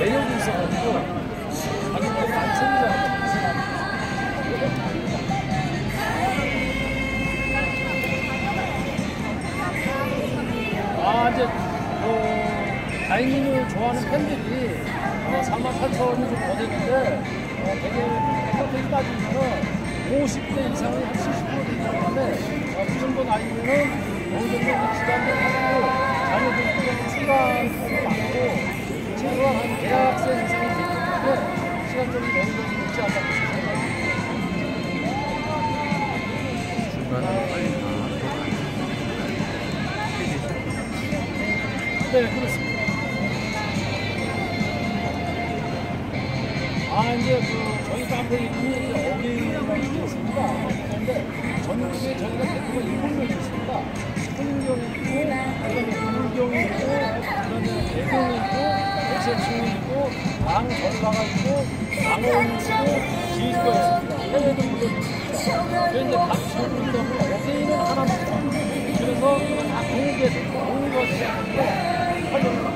매력이 있어가지고 가족들이 많이 생기잖아요. 이제 다이닝을 좋아하는 팬들이 48,000원이 좀 더 되는데 되게 팩트에 따지면은 50대 이상이 한 70% 되기 때문에 그 정도 나이면은 어느 정도 시간을 가지고 자녀들끼리 출간도 많고 최소한 한 대학생 이상이 되기 때문에 시간적인 여유가 있지 않다고 생각합니다. 네, 그렇습니다. 이제 저희 카페 이름이 어게인이라는 게 있습니다. 그런데 전국에 저희가 대표가 7명이 있습니다. 손인경이 있고, 그다음에 구물경이 있고, 그다음에 대경이 있고, 대세충이 있고, 방전가가 있고, 강원이 있고, 지휘가 있습니다. 해외도 물론 있습니다. 그런데 각 지역이기 때문에 어게인은 하나입니다. 그래서 다 동계에서 시작하는데 활용을